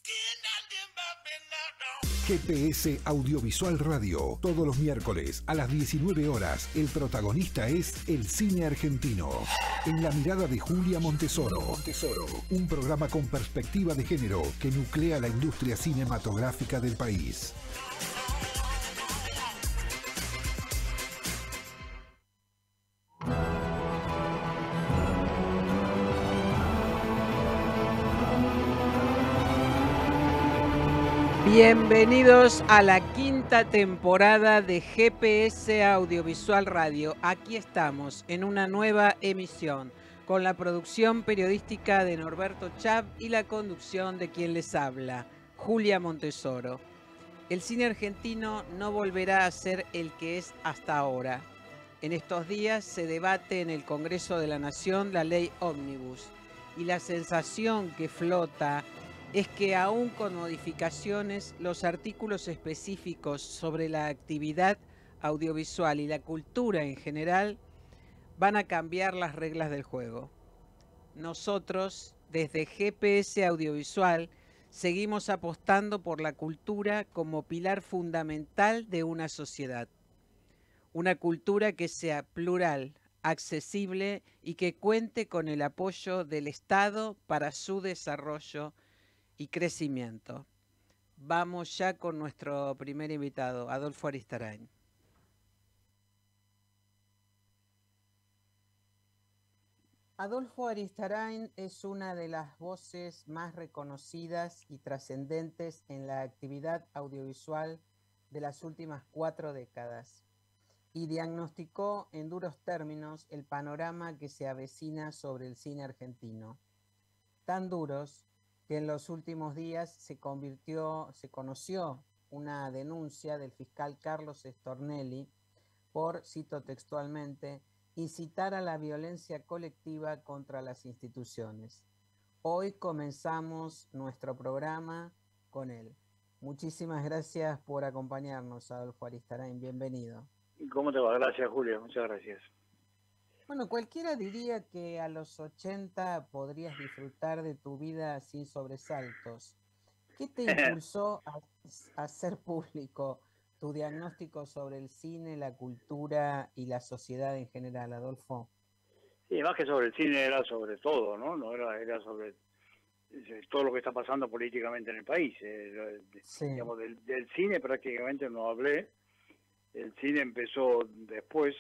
GPS Audiovisual Radio. Todos los miércoles a las 19 horas, el protagonista es el cine argentino. En la mirada de Julia Montesoro. Un programa con perspectiva de género que nuclea la industria cinematográfica del país. Bienvenidos a la quinta temporada de GPS Audiovisual Radio. Aquí estamos en una nueva emisión con la producción periodística de Norberto Chav y la conducción de quien les habla, Julia Montesoro. El cine argentino no volverá a ser el que es hasta ahora. En estos días se debate en el Congreso de la Nación la ley Ómnibus y la sensación que flota es que aún con modificaciones, los artículos específicos sobre la actividad audiovisual y la cultura en general van a cambiar las reglas del juego. Nosotros, desde GPS Audiovisual, seguimos apostando por la cultura como pilar fundamental de una sociedad. Una cultura que sea plural, accesible y que cuente con el apoyo del Estado para su desarrollo y crecimiento. Vamos ya con nuestro primer invitado, Adolfo Aristarain. Adolfo Aristarain es una de las voces más reconocidas y trascendentes en la actividad audiovisual de las últimas 4 décadas y diagnosticó en duros términos el panorama que se avecina sobre el cine argentino. Tan duros que en los últimos días se conoció una denuncia del fiscal Carlos Stornelli por, cito textualmente, incitar a la violencia colectiva contra las instituciones. Hoy comenzamos nuestro programa con él. Muchísimas gracias por acompañarnos, Adolfo Aristarain. Bienvenido. ¿Cómo te va? Gracias, Julio. Muchas gracias. Bueno, cualquiera diría que a los 80 podrías disfrutar de tu vida sin sobresaltos. ¿Qué te impulsó a hacer público tu diagnóstico sobre el cine, la cultura y la sociedad en general, Adolfo? Sí, más que sobre el cine era sobre todo, ¿no? Era sobre todo lo que está pasando políticamente en el país. Sí. Digamos, del cine prácticamente no hablé. El cine empezó después.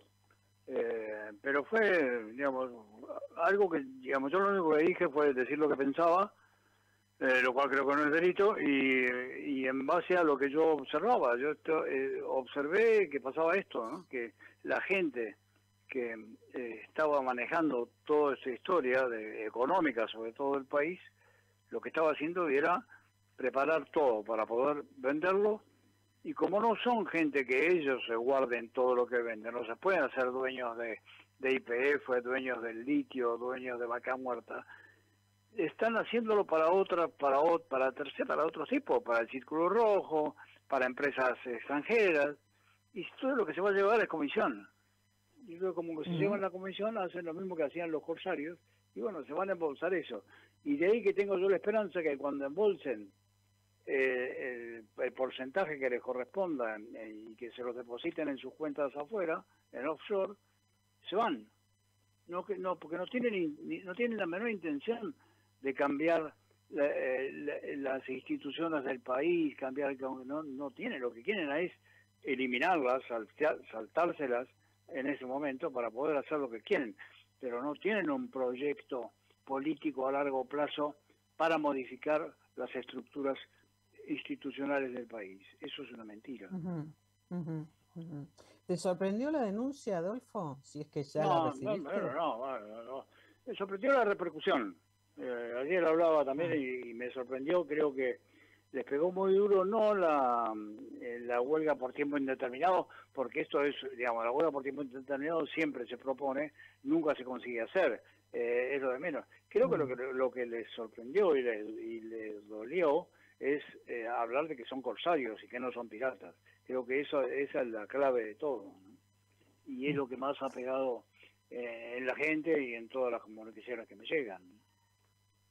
Pero fue, digamos, algo que, digamos, yo lo único que dije fue decir lo que pensaba, lo cual creo que no es delito, y en base a lo que yo observaba, yo observé que pasaba esto, ¿no? Que la gente que estaba manejando toda esa historia económica, sobre todo del país, lo que estaba haciendo era preparar todo para poder venderlo. Y como no son gente que ellos se guarden todo lo que venden, no se pueden hacer dueños de YPF, dueños del litio, dueños de vaca muerta, están haciéndolo para otros tipos, para el Círculo Rojo, para empresas extranjeras, y todo lo que se va a llevar es comisión. Y luego como que se llevan la comisión, hacen lo mismo que hacían los corsarios, y bueno, se van a embolsar eso. Y de ahí que tengo yo la esperanza que cuando embolsen el porcentaje que les corresponda y que se los depositen en sus cuentas afuera, en offshore, se van. Porque no tienen la menor intención de cambiar las instituciones del país, no tienen. Lo que quieren es eliminarlas, saltárselas en ese momento para poder hacer lo que quieren, pero no tienen un proyecto político a largo plazo para modificar las estructuras institucionales del país. Eso es una mentira. ¿Te sorprendió la denuncia, Adolfo? Si es que ya la recibiste. No. Me sorprendió la repercusión. Ayer hablaba también y me sorprendió, creo que les pegó muy duro, no la huelga por tiempo indeterminado, porque esto es, digamos, la huelga por tiempo indeterminado siempre se propone, nunca se consigue hacer, es lo de menos. Creo que lo que les sorprendió y les dolió es hablar de que son corsarios y que no son piratas. Creo que esa es la clave de todo, ¿no? Y es lo que más ha pegado en la gente y en todas las comunicaciones que me llegan.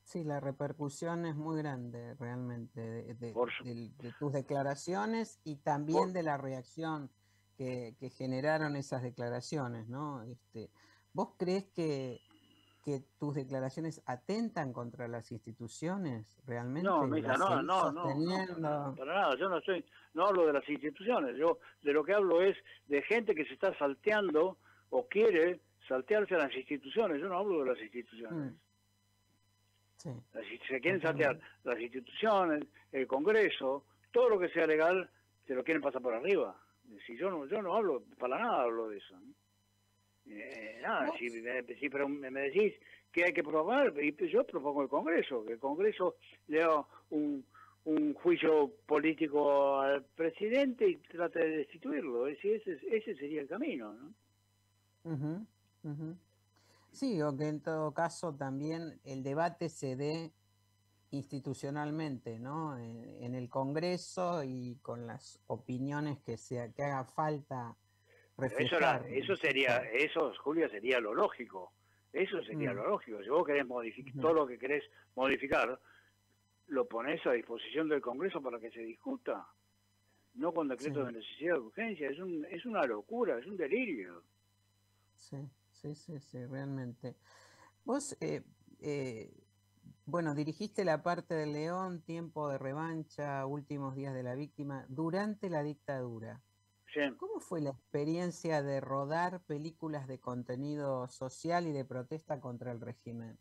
Sí, la repercusión es muy grande realmente Por, su- de tus declaraciones y también por- de la reacción que generaron esas declaraciones, ¿no? ¿Vos crees que tus declaraciones atentan contra las instituciones no, realmente? mija, ¿Las no, seguís no, no, no, sosteniendo? para nada, yo no hablo de las instituciones, yo de lo que hablo es de gente que se está salteando o quiere saltearse a las instituciones, yo no hablo de las instituciones. Mm, sí, Se quieren saltear totalmente. las instituciones, el Congreso, todo lo que sea legal, se lo quieren pasar por arriba. Si yo no hablo, para nada hablo de eso, ¿no? Nada, ¿Vos? pero me decís que hay que proponer, y yo propongo el Congreso, que el Congreso le haga un juicio político al presidente y trate de destituirlo. Ese sería el camino, ¿no? Ujú, ujú. Sí, o que en todo caso también el debate se dé institucionalmente, ¿no? En el Congreso y con las opiniones que haga falta Pero reflejar, ¿no eso es sería, cierto? eso, Julia, sería lo lógico. Eso sería Mm, lo lógico. Si vos querés modificar todo ujú, lo que querés modificar, lo pones a disposición del Congreso para que se discuta, no con decretos sí, de necesidad de urgencia. Es una locura, es un delirio. sí, sí, sí, sí, realmente. Vos, eh, bueno, dirigiste la parte del León, Tiempo de Revancha, Últimos días de la víctima, durante la dictadura. Sí. ¿Cómo fue la experiencia de rodar películas de contenido social y de protesta contra el régimen?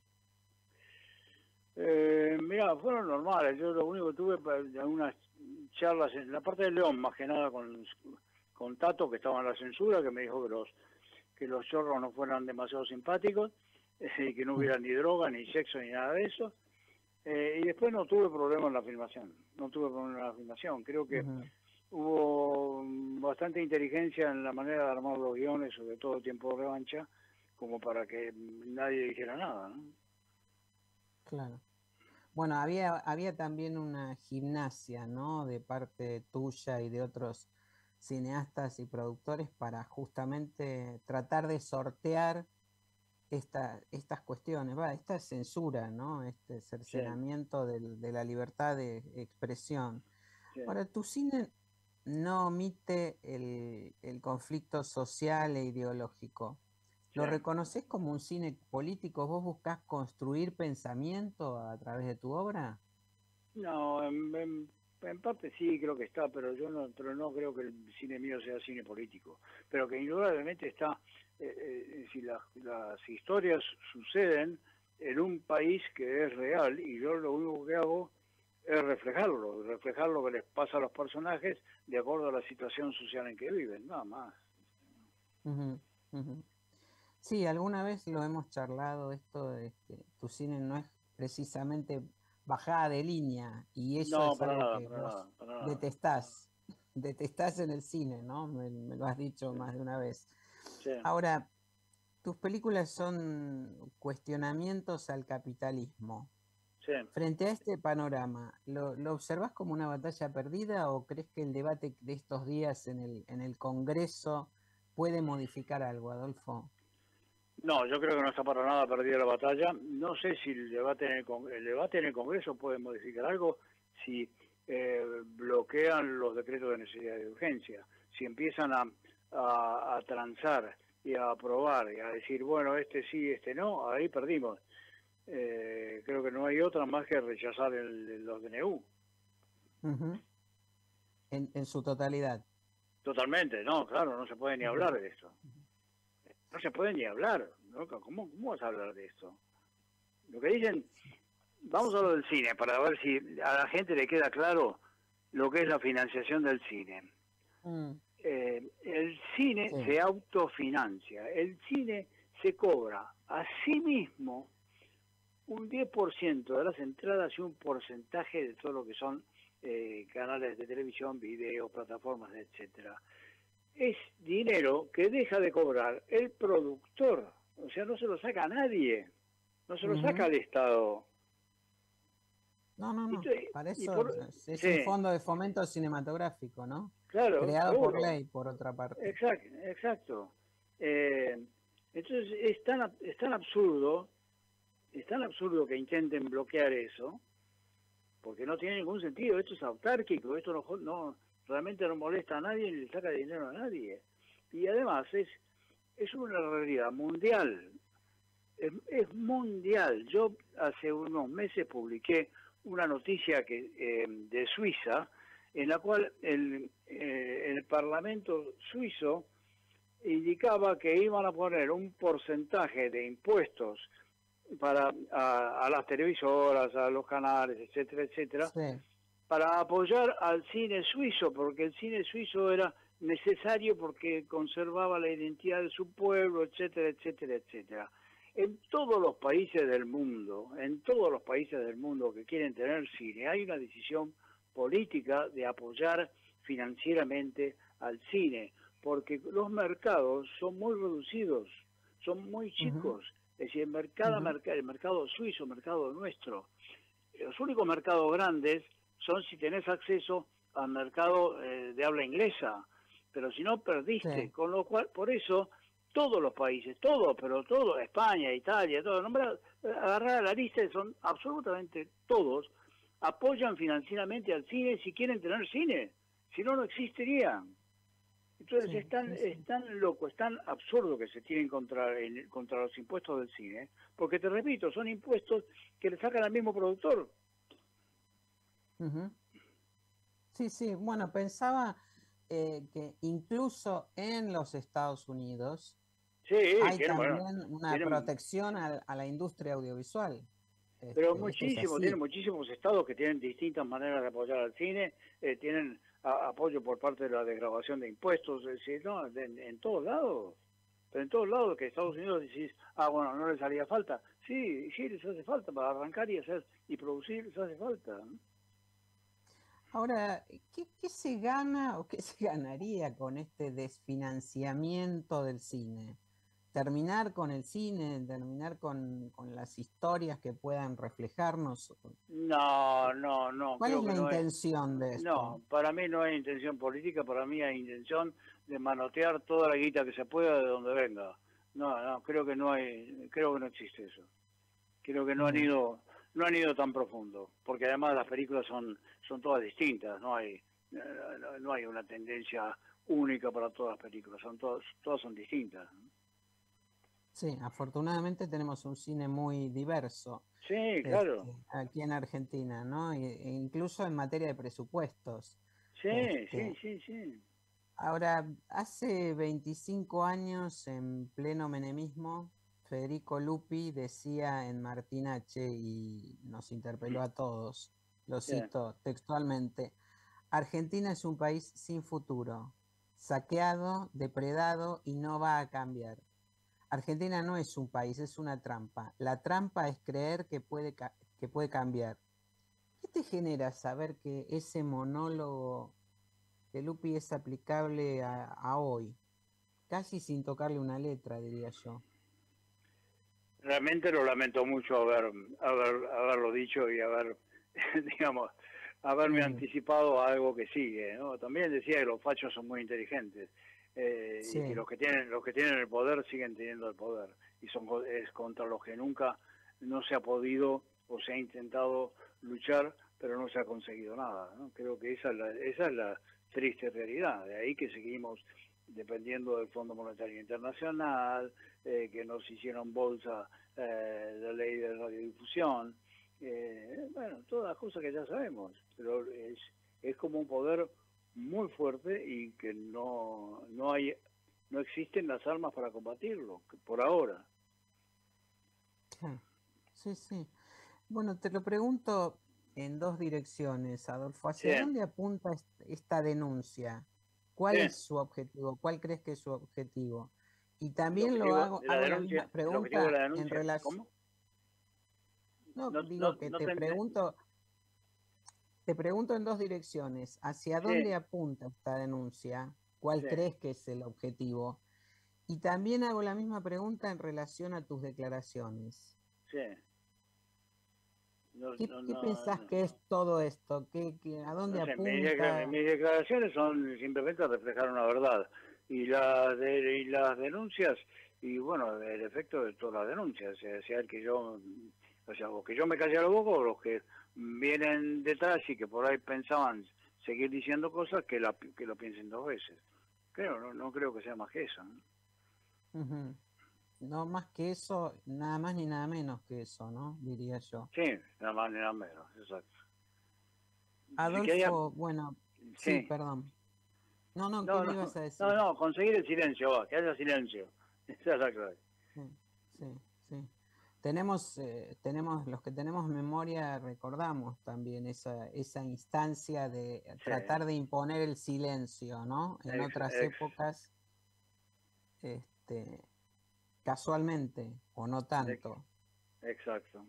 Mira, fueron normales. Yo lo único que tuve fue algunas charlas en la parte del León, más que nada con Tato, que estaba en la censura, que me dijo que los chorros no fueran demasiado simpáticos, y que no Mm, hubiera ni droga, ni sexo, ni nada de eso. Y después no tuve problema en la filmación. No tuve problema en la filmación. Creo que ujú, hubo bastante inteligencia en la manera de armar los guiones, sobre todo Tiempo de Revancha, como para que nadie dijera nada, ¿no? claro. Bueno, había también una gimnasia, ¿no? De parte tuya y de otros cineastas y productores para justamente tratar de sortear estas cuestiones, esta censura, ¿no? Este Sí, cercenamiento de la libertad de expresión. sí, Ahora, tu cine no omite el conflicto social e ideológico. sí. ¿Lo reconoces como un cine político? ¿Vos buscás construir pensamiento a través de tu obra? No, en parte sí creo que está, pero no creo que el cine mío sea cine político. Pero que indudablemente está, si las historias suceden en un país que es real y yo lo único que hago es reflejar lo que les pasa a los personajes de acuerdo a la situación social en que viven, nada más. Ujú, ujú. Sí, alguna vez lo hemos charlado, tu cine no es precisamente bajada de línea y eso No, es algo que para nada, vos para nada. detestás, detestás en el cine, ¿no? Me lo has dicho Sí, más de una vez. sí, Ahora, tus películas son cuestionamientos al capitalismo. sí. Frente a este panorama, lo observás como una batalla perdida o crees que el debate de estos días en el Congreso puede modificar algo, Adolfo? No, yo creo que no está para nada perdida la batalla. No sé si el debate el debate en el Congreso puede modificar algo si bloquean los decretos de necesidad de urgencia, si empiezan a transar y a aprobar y a decir, bueno, este sí, este no, ahí perdimos. Creo que no hay otra más que rechazar los DNU. Ujú. En su totalidad. Totalmente, no, claro, no se puede ni Ujú, hablar de esto. No se puede ni hablar, ¿no? ¿Cómo vas a hablar de esto? Lo que dicen, vamos a lo del cine, para ver si a la gente le queda claro lo que es la financiación del cine. mm, El cine sí, se autofinancia, el cine se cobra a sí mismo un 10% de las entradas y un porcentaje de todo lo que son canales de televisión, videos, plataformas, etcétera. Es dinero que deja de cobrar el productor, o sea, no se lo saca a nadie, no se lo saca ujú. al Estado. No, no, no. Entonces, Para y eso por, es un sí, fondo de fomento cinematográfico, ¿no? claro, Creado por seguro, ley, por otra parte. exacto, exacto. Entonces es tan absurdo es tan absurdo que intenten bloquear eso, porque no tiene ningún sentido. Esto es autárquico, esto no realmente no molesta a nadie ni le saca dinero a nadie. Y además es una realidad mundial, es mundial. Yo hace unos meses publiqué una noticia de Suiza, en la cual el Parlamento suizo indicaba que iban a poner un porcentaje de impuestos a las televisoras, a los canales, etcétera, etcétera, Sí. para apoyar al cine suizo, porque el cine suizo era necesario porque conservaba la identidad de su pueblo, etcétera, etcétera, etcétera. En todos los países del mundo, que quieren tener cine, hay una decisión política de apoyar financieramente al cine, porque los mercados son muy reducidos, son muy chicos. Es decir, el mercado suizo, el mercado nuestro, los únicos mercados grandes son si tenés acceso al mercado de habla inglesa, pero si no perdiste, Sí. con lo cual, por eso todos los países, todos, España, Italia, todo, agarrar la lista, son absolutamente todos, apoyan financieramente al cine si quieren tener cine, si no, no existiría. Entonces Sí, es tan loco, es tan absurdo que se tienen contra los impuestos del cine, porque te repito, son impuestos que le sacan al mismo productor. Ujú. Sí, sí, bueno, pensaba que incluso en los Estados Unidos Sí, hay bueno, también una tienen, protección a la industria audiovisual. pero Esto es tienen así. muchísimos estados que tienen distintas maneras de apoyar al cine, tienen apoyo por parte de la desgravación de impuestos, es decir, no, en todos lados. Pero en todos lados que Estados Unidos decís, bueno, no les haría falta. Sí, sí les hace falta para arrancar y producir, les hace falta, ¿no? Ahora, ¿qué se gana o qué se ganaría con este desfinanciamiento del cine? ¿Terminar con el cine, terminar con las historias que puedan reflejarnos? No, ¿Cuál es creo que la no es. intención de esto? No, para mí no hay intención política, para mí hay intención de manotear toda la guita que se pueda de donde venga. No, creo que creo que no existe eso. Creo que Mm. no han ido tan profundo, porque además las películas son todas distintas, no hay una tendencia única para todas las películas, todas son distintas. Sí, afortunadamente tenemos un cine muy diverso Sí, claro. aquí en Argentina, ¿no? E incluso en materia de presupuestos. Sí, sí, Este, sí, sí. Ahora, hace 25 años, en pleno menemismo, Federico Lupi decía en Martín H. y nos interpeló a todos, lo Sí. cito textualmente: Argentina es un país sin futuro, saqueado, depredado y no va a cambiar. Argentina no es un país, es una trampa. La trampa es creer que puede cambiar. ¿Qué te genera saber que ese monólogo de Lupi es aplicable a hoy? Casi sin tocarle una letra, diría yo. Realmente lo lamento mucho haberlo dicho y digamos, haberme Mm, anticipado a algo que sigue, ¿no? También decía que los fachos son muy inteligentes y que sí, los que tienen el poder siguen teniendo el poder y es contra los que nunca no se ha podido o se ha intentado luchar, pero no se ha conseguido nada, ¿no? Creo que esa es la triste realidad. De ahí que seguimos dependiendo del Fondo Monetario Internacional, que nos hicieron bolsa la ley de radiodifusión, bueno, todas las cosas que ya sabemos, pero es como un poder muy fuerte y que no existen las armas para combatirlo, por ahora. claro. Sí, sí. Bueno, te lo pregunto en dos direcciones, Adolfo. Sí, ¿Hacia dónde apunta esta denuncia? sí. ¿Cuál es su objetivo? ¿Cuál crees que es su objetivo? Y El también objetivo de la hago la misma denuncia, el objetivo de pregunta la en denuncia, relación. ¿cómo? No, No, no, digo que no te, te pregunto en dos direcciones. ¿Hacia dónde sí, apunta esta denuncia? ¿Cuál sí, crees que es el objetivo? Y también hago la misma pregunta en relación a tus declaraciones. sí. No, ¿Qué, no, qué no, pensás no. que es todo esto? ¿A No dónde sé, apunta? mis declaraciones son simplemente reflejar una verdad. Y las denuncias y bueno, el efecto de todas las denuncias, sea el que yo, o sea, o que yo me calle la boca, o los que vienen detrás y que por ahí pensaban seguir diciendo cosas, que lo piensen 2 veces. No creo que sea más que eso, ¿no? Ujú. No más que eso, nada más ni nada menos que eso, ¿no? Diría yo. Sí, nada más ni nada menos, exacto. Adolfo, bueno, sí, Sí. perdón. No, ¿qué No, me no, ibas a decir? conseguir el silencio, que haya silencio. Esa es la clave. Sí, sí, sí. Tenemos, los que tenemos memoria, recordamos también esa instancia de Sí, tratar de imponer el silencio, ¿no? En ex, otras ex, épocas, este, casualmente, o no ex, tanto. exacto.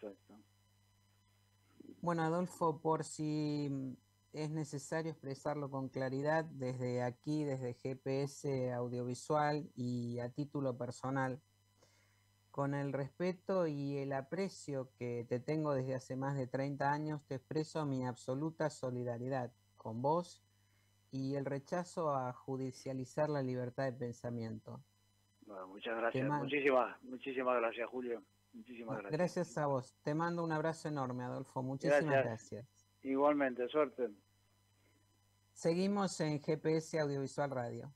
Bueno, Adolfo, por si es necesario expresarlo con claridad, desde aquí, desde GPS Audiovisual y a título personal, con el respeto y el aprecio que te tengo desde hace más de 30 años, te expreso mi absoluta solidaridad con vos y el rechazo a judicializar la libertad de pensamiento. Bueno, muchas gracias. Muchísimas gracias, Julio. Muchísimas gracias. Gracias a vos. Te mando un abrazo enorme, Adolfo. Muchísimas Gracias. gracias. Igualmente, suerte. Seguimos en GPS Audiovisual Radio.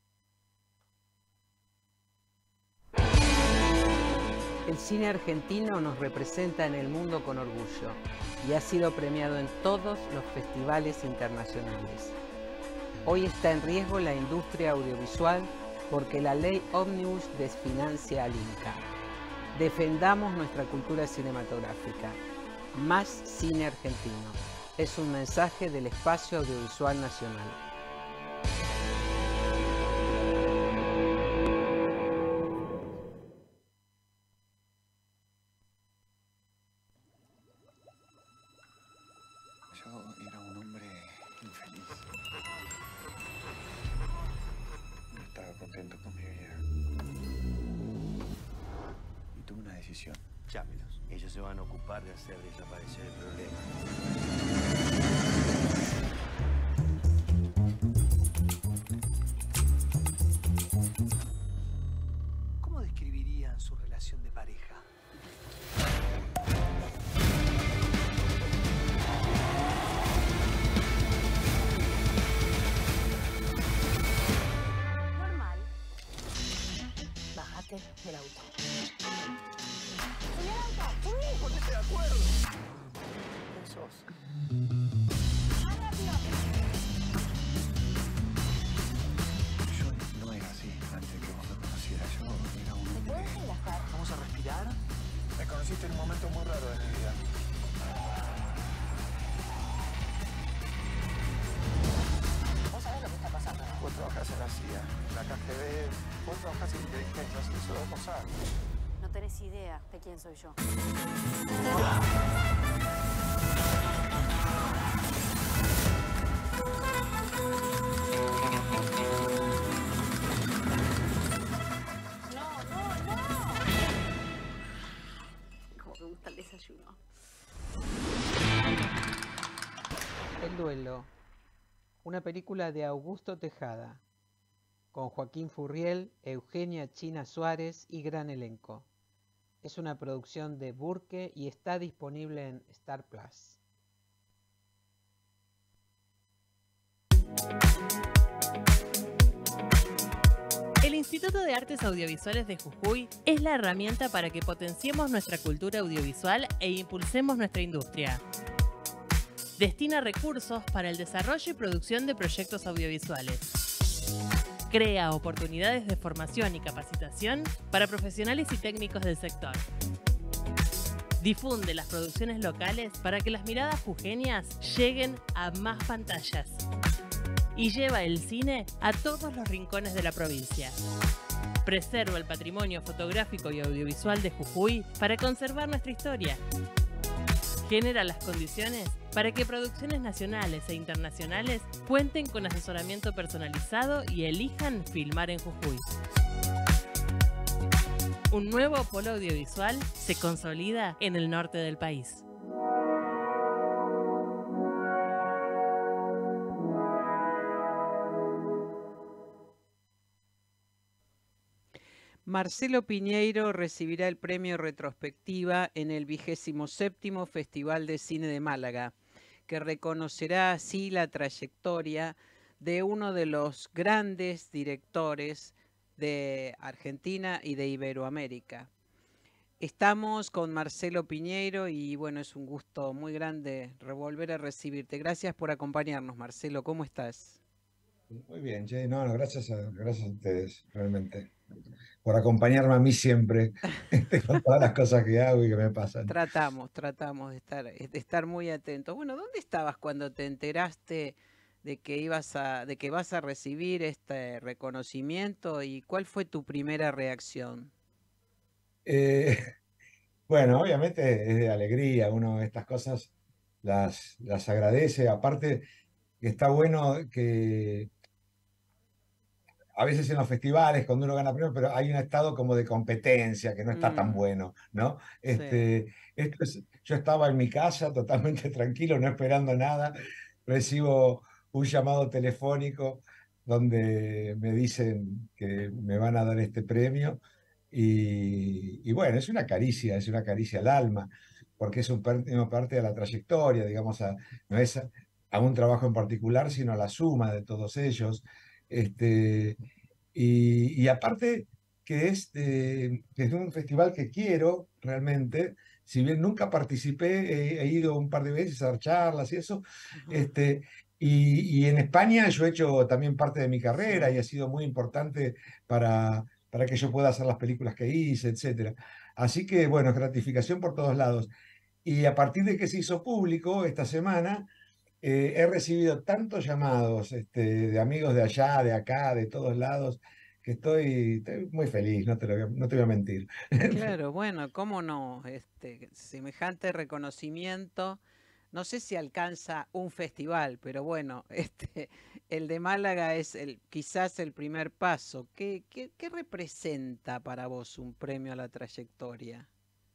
El cine argentino nos representa en el mundo con orgullo y ha sido premiado en todos los festivales internacionales. Hoy está en riesgo la industria audiovisual porque la ley Ómnibus desfinancia al Inca. Defendamos nuestra cultura cinematográfica. Más cine argentino. Es un mensaje del Espacio Audiovisual Nacional. Yo era un hombre infeliz. No estaba contento con mi vida. Y tuve una decisión. Llámelos. Ellos se van a ocupar de hacer desaparecer el problema. ¿Cómo describirían su relación de pareja? Normal. Bájate del auto. ¿Por qué estoy de acuerdo? ¿Quién sos? Yo no era así antes de que vos me conocieras. Yo era un ¿Te hombre. puedes relajar? ¿Vamos a respirar? Me conociste en un momento muy raro de mi vida. Vos sabés lo que está pasando, ¿no? Vos trabajás en la CIA, en la KGB, vos trabajás en inteligencia, eso debe pasar. No tenés idea de quién soy yo. No. Como me gusta el desayuno. El duelo. Una película de Augusto Tejada, con Joaquín Furriel, Eugenia China Suárez y gran elenco. Es una producción de Burke y está disponible en Star Plus. El Instituto de Artes Audiovisuales de Jujuy es la herramienta para que potenciemos nuestra cultura audiovisual e impulsemos nuestra industria. Destina recursos para el desarrollo y producción de proyectos audiovisuales. Crea oportunidades de formación y capacitación para profesionales y técnicos del sector. Difunde las producciones locales para que las miradas jujeñas lleguen a más pantallas. Y lleva el cine a todos los rincones de la provincia. Preserva el patrimonio fotográfico y audiovisual de Jujuy para conservar nuestra historia. Genera las condiciones para que producciones nacionales e internacionales cuenten con asesoramiento personalizado y elijan filmar en Jujuy. Un nuevo polo audiovisual se consolida en el norte del país. Marcelo Piñeiro recibirá el premio Retrospectiva en el 27º Festival de Cine de Málaga, que reconocerá así la trayectoria de uno de los grandes directores de Argentina y de Iberoamérica. Estamos con Marcelo Piñeiro y bueno, es un gusto muy grande volver a recibirte. Gracias por acompañarnos, Marcelo. ¿Cómo estás? Muy bien, Che. No, gracias a ustedes, realmente, por acompañarme a mí siempre con todas las cosas que hago y que me pasan. Tratamos de estar muy atentos. Bueno, ¿dónde estabas cuando te enteraste de que de que vas a recibir este reconocimiento y cuál fue tu primera reacción? Eh, bueno, obviamente es de alegría, uno estas cosas las agradece. Aparte, está bueno que a veces en los festivales, cuando uno gana premios, pero hay un estado como de competencia que no está tan Mm, bueno, ¿no? sí. Yo estaba en mi casa totalmente tranquilo, no esperando nada. Recibo un llamado telefónico donde me dicen que me van a dar este premio. Y bueno, es una caricia al alma, porque es una parte de la trayectoria, digamos, no es a un trabajo en particular, sino a la suma de todos ellos. Este, y aparte que es un festival que quiero realmente, si bien nunca participé, he ido un par de veces a dar charlas y eso, Ajá, este, y en España yo he hecho también parte de mi carrera y sí. ha sido muy importante para que yo pueda hacer las películas que hice, etcétera. Así que bueno, es gratificación por todos lados. Y a partir de que se hizo público esta semana, he recibido tantos llamados de amigos de allá, de acá, de todos lados, que estoy muy feliz, no te voy a mentir. Claro, bueno, cómo no, semejante reconocimiento, no sé si alcanza un festival, pero bueno, el de Málaga es quizás el primer paso. ¿Qué representa para vos un premio a la trayectoria?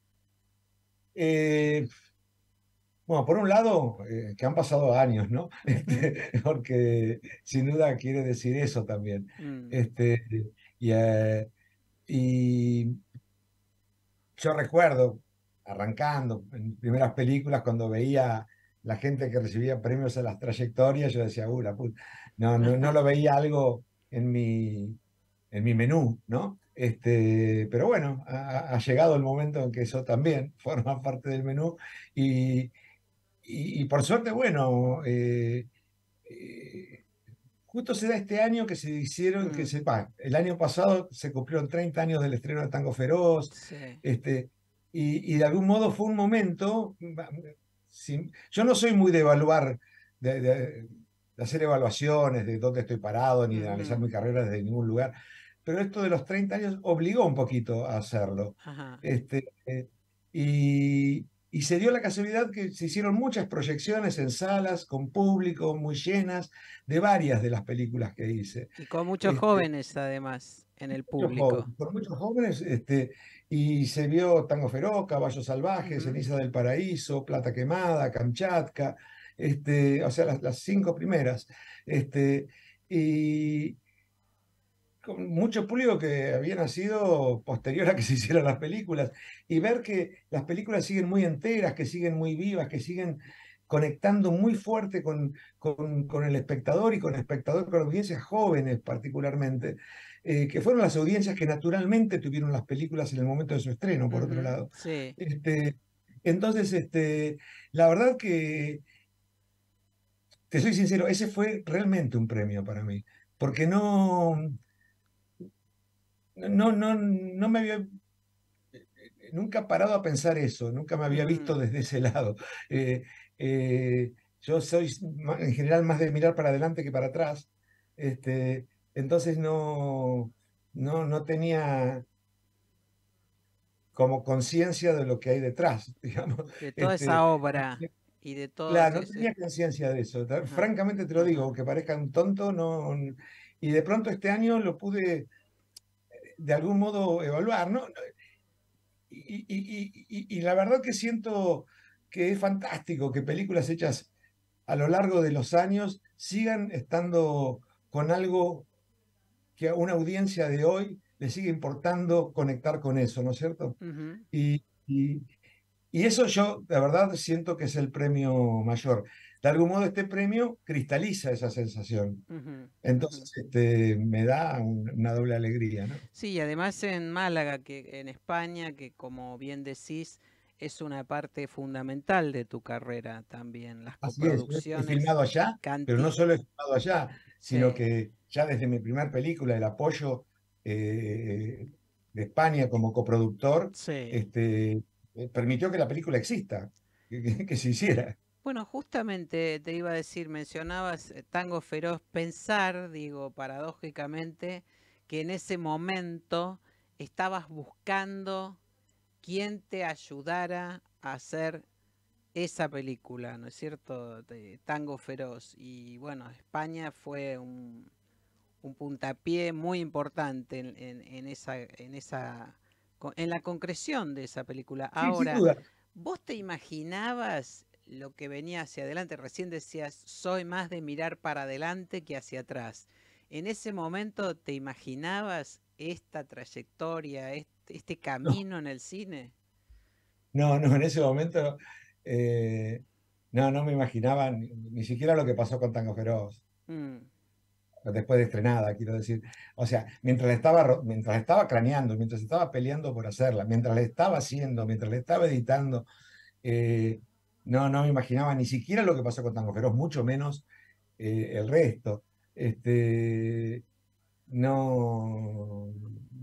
Eh, bueno, por un lado, que han pasado años, ¿no? Ujú, Porque sin duda quiere decir eso también. mm, Este, y, eh, y yo recuerdo, arrancando en primeras películas, cuando veía la gente que recibía premios a las trayectorias, yo decía, la puta". No lo veía algo en mi menú, ¿no? Pero bueno, ha llegado el momento en que eso también forma parte del menú y, y por suerte, bueno, eh, justo se da este año que se hicieron, mm, el año pasado se cumplieron 30 años del estreno de Tango Feroz, sí, este, y de algún modo fue un momento, yo no soy muy de evaluar, de hacer evaluaciones de dónde estoy parado, ni de analizar ujú, mi carrera desde ningún lugar, pero esto de los 30 años obligó un poquito a hacerlo. ajá, Este, eh, y se dio la casualidad que se hicieron muchas proyecciones en salas, con público, muy llenas, de varias de las películas que hice. y con muchos Este, jóvenes además en el muchos jóvenes, público. por muchos jóvenes, y se vio Tango Feroz, Caballo Salvaje, Ujú, Ceniza del Paraíso, Plata Quemada, Kamchatka, o sea, las cinco primeras. Y con mucho público que había nacido posterior a que se hicieran las películas, y ver que las películas siguen muy enteras, que siguen muy vivas, que siguen conectando muy fuerte con el espectador y con audiencias jóvenes particularmente, que fueron las audiencias que naturalmente tuvieron las películas en el momento de su estreno, por otro ujú, lado. sí. Este, entonces, la verdad que, te soy sincero, ese fue realmente un premio para mí, porque no me había nunca parado a pensar eso, nunca me había Ujú. visto desde ese lado. Eh, yo soy en general más de mirar para adelante que para atrás, entonces no tenía como conciencia de lo que hay detrás, digamos. De toda esa Este, obra y de todo claro, no ese... tenía conciencia de eso. Ajá, Francamente te lo digo, ajá. aunque parezca un tonto, y de pronto este año lo pude de algún modo evaluar, ¿no? Y la verdad que siento que es fantástico que películas hechas a lo largo de los años sigan estando con algo que a una audiencia de hoy le sigue importando conectar con eso, ¿no es cierto? Ujú, Y, y- y eso yo, de verdad, siento que es el premio mayor. De algún modo, este premio cristaliza esa sensación. ujú, ujú. Entonces, me da una doble alegría, ¿no? Sí, y además en Málaga, que en España, que como bien decís, es una parte fundamental de tu carrera también, las Así es, yo he coproducciones, filmado allá, pero no Canti, solo he filmado allá, sino sí, que ya desde mi primer película, el apoyo eh, de España como coproductor, sí. permitió que la película exista, que se hiciera. Bueno, justamente te iba a decir, mencionabas Tango Feroz, pensar, digo, paradójicamente, que en ese momento estabas buscando quién te ayudara a hacer esa película, ¿no es cierto? De Tango Feroz. Y bueno, España fue un puntapié muy importante en la concreción de esa película. Sí, sin Ahora, duda. ¿vos te imaginabas lo que venía hacia adelante? Recién decías, soy más de mirar para adelante que hacia atrás. ¿En ese momento te imaginabas esta trayectoria, este No, camino en el cine? no, en ese momento no me imaginaba ni siquiera lo que pasó con Tango Feroz. Mm, Después de estrenada, quiero decir. O sea, mientras la estaba craneando, mientras estaba peleando por hacerla, mientras la estaba haciendo, mientras la estaba editando, eh, no me imaginaba ni siquiera lo que pasó con Tango Feroz, mucho menos el resto. Este, no,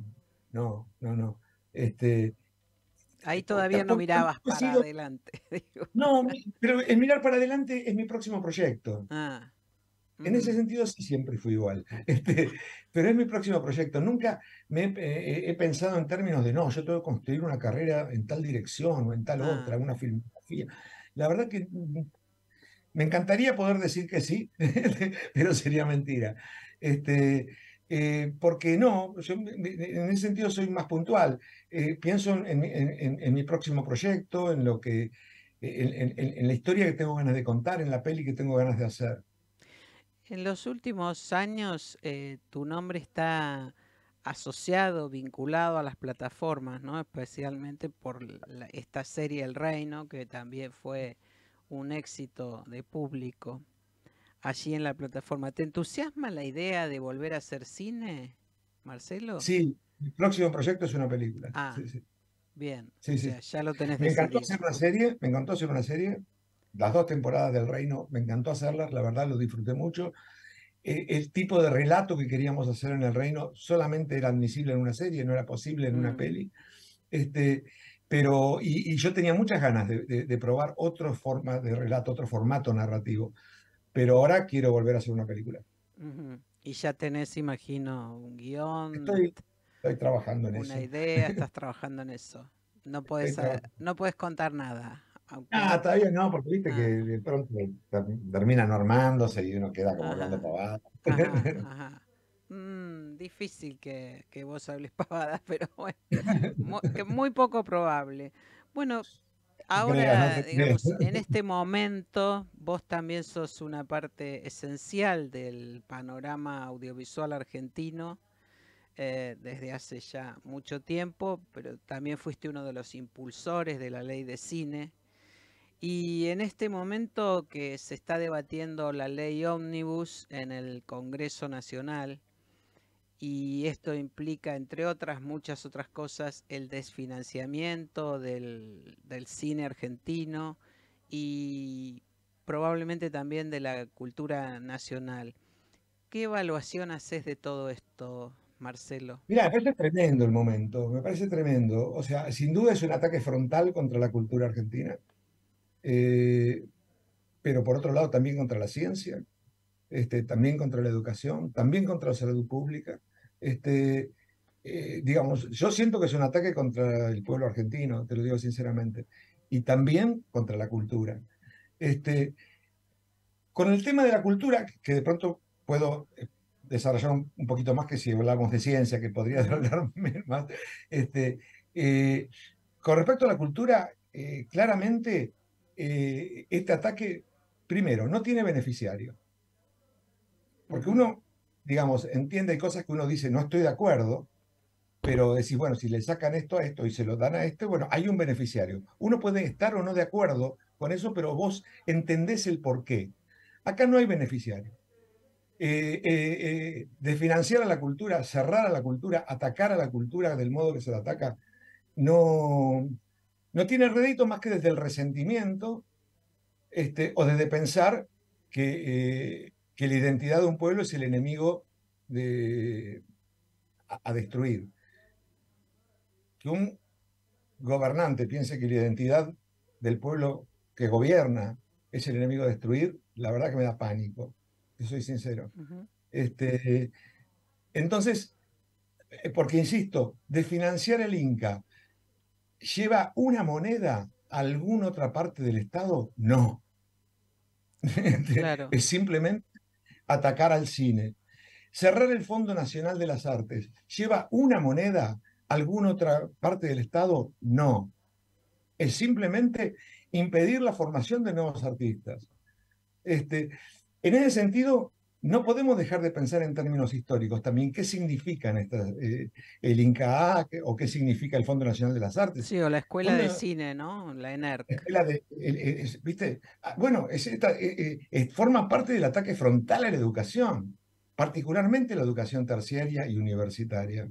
no. Este, ahí todavía no tampoco mirabas he para sido, adelante, digo. no, pero el mirar para adelante es mi próximo proyecto. Ah, En ese ujú, sentido sí siempre fui igual, pero es mi próximo proyecto. Nunca he pensado en términos de, no, yo tengo que construir una carrera en tal dirección o en tal otra, ah. una filmografía. La verdad que me encantaría poder decir que sí, pero sería mentira. Este, Porque no, en ese sentido soy más puntual. Pienso en mi próximo proyecto, en lo que, en la historia que tengo ganas de contar, en la peli que tengo ganas de hacer. En los últimos años, tu nombre está asociado, vinculado a las plataformas, ¿no? Especialmente por esta serie El Reino, que también fue un éxito de público allí en la plataforma. ¿Te entusiasma la idea de volver a hacer cine, Marcelo? Sí, mi próximo proyecto es una película. Ah, Sí, sí, bien, o sí, sí. sea, ya lo tenés Me encantó decidido. hacer una serie, me encantó hacer una serie. Las 2 temporadas del Reino, me encantó hacerlas, la verdad lo disfruté mucho. El tipo de relato que queríamos hacer en el Reino solamente era admisible en una serie, no era posible en una Mm, peli. Este, y yo tenía muchas ganas de probar otro forma de relato, otro formato narrativo. Pero ahora quiero volver a hacer una película. ujú. Y ya tenés, imagino, un guión, Estoy, estoy trabajando en una eso. idea, estás trabajando en eso. Estoy trabajando. No puedes contar nada, Ah, aunque todavía no, porque viste que ah, de pronto termina normándose y uno queda como hablando ajá, pavada. ajá. Difícil que vos hables pavadas, pero bueno, que muy poco probable. Bueno, No te creas, no ahora, te creas. digamos, en este momento, vos también sos una parte esencial del panorama audiovisual argentino desde hace ya mucho tiempo, pero también fuiste uno de los impulsores de la ley de cine. Y en este momento que se está debatiendo la ley Ómnibus en el Congreso Nacional, y esto implica, entre otras, muchas otras cosas, el desfinanciamiento del cine argentino y probablemente también de la cultura nacional. ¿Qué evaluación haces de todo esto, Marcelo? Mira, me parece tremendo el momento, me parece tremendo. O sea, sin duda es un ataque frontal contra la cultura argentina, eh, pero por otro lado también contra la ciencia, también contra la educación, también contra la salud pública. Este, digamos, yo siento que es un ataque contra el pueblo argentino, te lo digo sinceramente, y también contra la cultura. Este, con el tema de la cultura, que de pronto puedo desarrollar un poquito más que si hablamos de ciencia, que podría Ujú, hablar más. Este, eh, con respecto a la cultura, claramente este ataque, primero, no tiene beneficiario, porque ujú, uno, digamos, entiende hay cosas que uno dice no estoy de acuerdo, pero decís, bueno, si le sacan esto a esto y se lo dan a este, bueno, hay un beneficiario. Uno puede estar o no de acuerdo con eso, pero vos entendés el porqué. Acá no hay beneficiario. Desfinanciar a la cultura, cerrar a la cultura, atacar a la cultura del modo que se la ataca, no tiene rédito más que desde el resentimiento, o desde pensar que la identidad de un pueblo es el enemigo a destruir. Que un gobernante piense que la identidad del pueblo que gobierna es el enemigo a destruir, la verdad que me da pánico, te soy sincero. Entonces, porque insisto, desfinanciar el Inca, ¿lleva una moneda a alguna otra parte del Estado? No. Claro. Es simplemente atacar al cine. Cerrar el Fondo Nacional de las Artes, ¿lleva una moneda a alguna otra parte del Estado? No. Es simplemente impedir la formación de nuevos artistas. En ese sentido, no podemos dejar de pensar en términos históricos también qué significan el Inca A o qué significa el Fondo Nacional de las Artes. Sí, o la Escuela de Cine, ¿no? La ENERC. ¿Viste? Bueno, forma parte del ataque frontal a la educación, particularmente la educación terciaria y universitaria.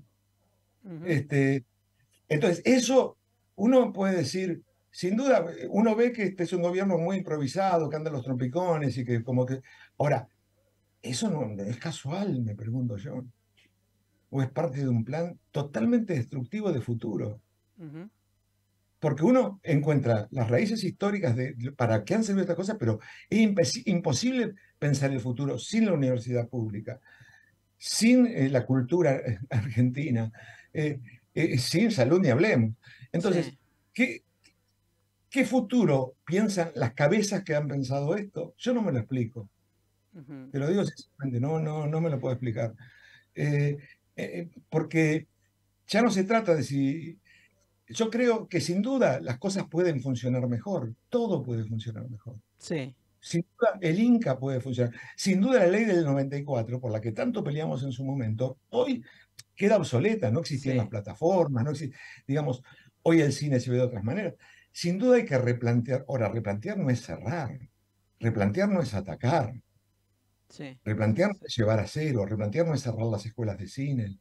Entonces, eso uno puede decir, sin duda, uno ve que este es un gobierno muy improvisado, que anda los trompicones y que como que... Ahora, eso no es casual, me pregunto yo. ¿O es parte de un plan totalmente destructivo de futuro? Porque uno encuentra las raíces históricas para qué han servido estas cosas, pero es imposible pensar el futuro sin la universidad pública, sin la cultura argentina, sin salud ni hablemos. Entonces, sí. ¿Qué futuro piensan las cabezas que han pensado esto? Yo no me lo explico. Te lo digo sinceramente, no me lo puedo explicar. Porque ya no se trata de si... Yo creo que sin duda las cosas pueden funcionar mejor, todo puede funcionar mejor. Sí. Sin duda el Inca puede funcionar. Sin duda la ley del 94, por la que tanto peleamos en su momento, hoy queda obsoleta, no existían las plataformas, digamos, hoy el cine se ve de otras maneras. Sin duda hay que replantear. Ahora, replantear no es cerrar, replantear no es atacar. Sí. Replantear no es llevar a cero, replantear no es cerrar las escuelas de cine.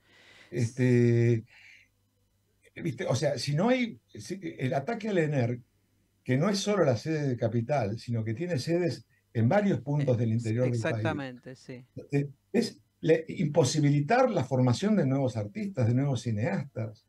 ¿Viste? O sea, si no hay el ataque al ENERC, que no es solo la sede de Capital, sino que tiene sedes en varios puntos del interior del país. Exactamente, sí. Es imposibilitar la formación de nuevos artistas, de nuevos cineastas.